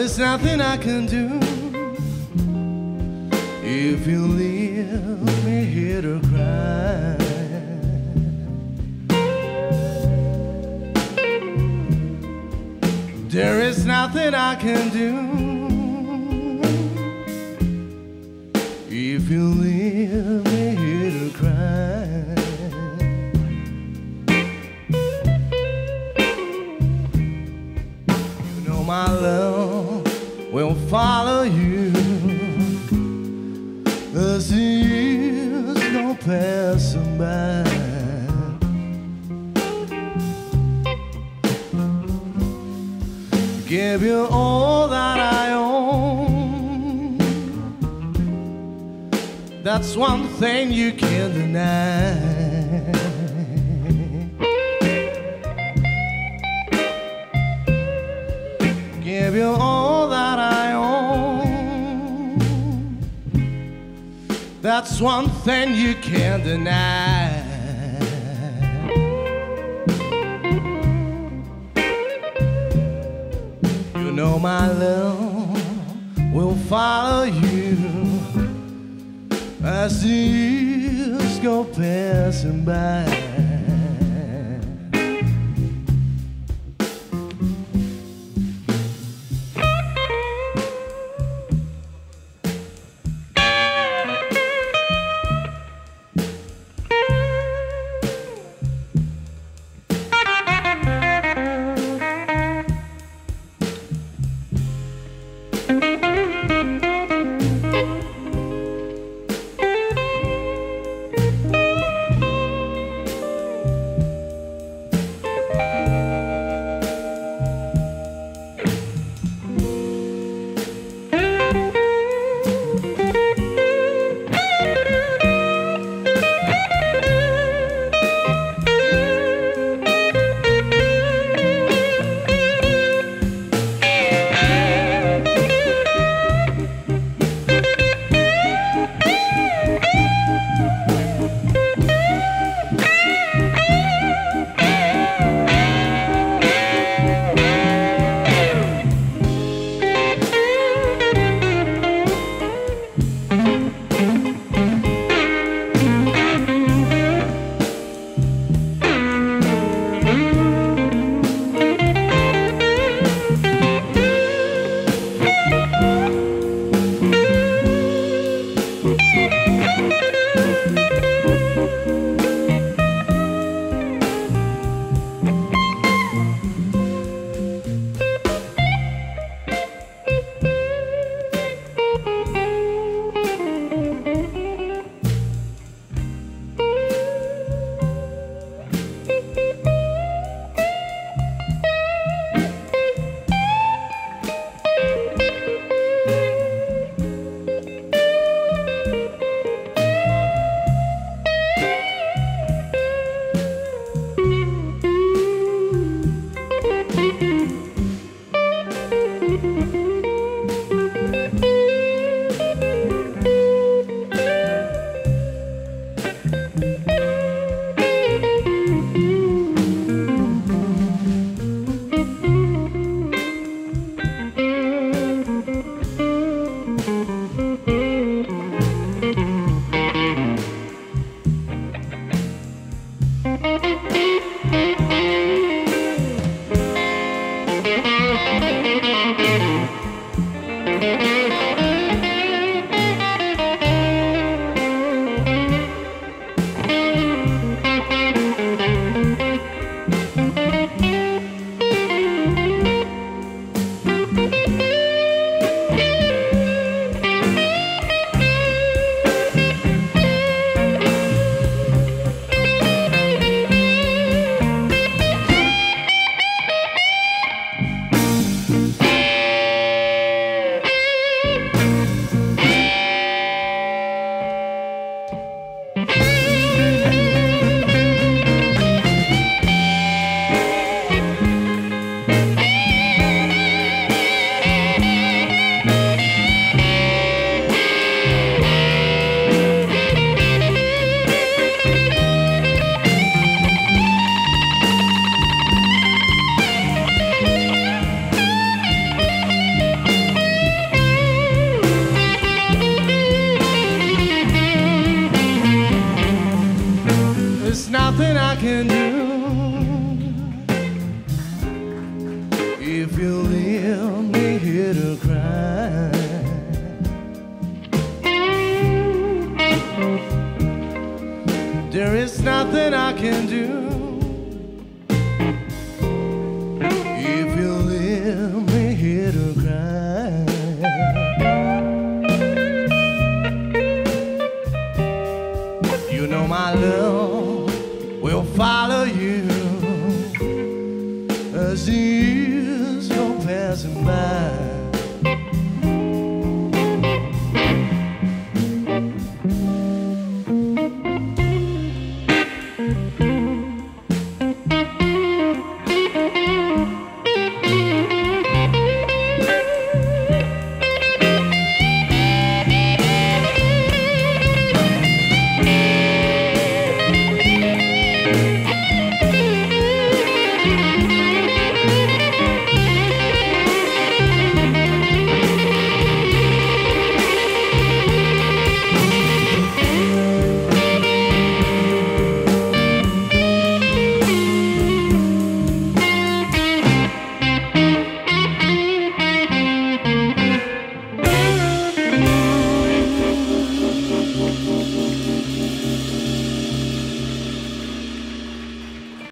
is nothing I can do if you leave me here to cry. There is nothing I can do if you leave me here to cry. You know my love will follow you as the years go passing by. Give you all that I own. That's one thing you can't deny. Give you all that I own. That's one thing you can't deny. You know my love will follow you as the years go passing by. is nothing I can do if you leave me here to cry. There is nothing I can do if you leave me here to cry. You know my love will follow you as the